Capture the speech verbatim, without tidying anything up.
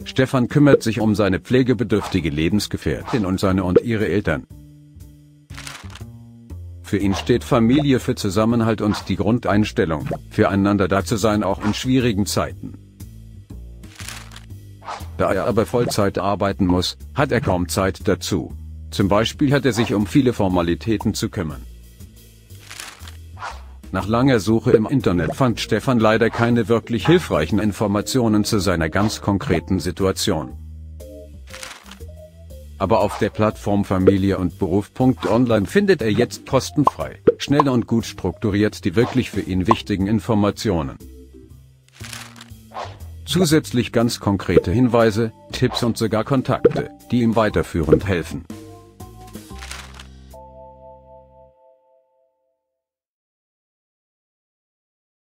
Stefan kümmert sich um seine pflegebedürftige Lebensgefährtin und seine und ihre Eltern. Für ihn steht Familie für Zusammenhalt und die Grundeinstellung, füreinander da zu sein, auch in schwierigen Zeiten. Da er aber Vollzeit arbeiten muss, hat er kaum Zeit dazu. Zum Beispiel hat er sich um viele Formalitäten zu kümmern. Nach langer Suche im Internet fand Stefan leider keine wirklich hilfreichen Informationen zu seiner ganz konkreten Situation. Aber auf der Plattform Familie und Beruf Punkt online findet er jetzt kostenfrei, schnell und gut strukturiert die wirklich für ihn wichtigen Informationen. Zusätzlich ganz konkrete Hinweise, Tipps und sogar Kontakte, die ihm weiterführend helfen.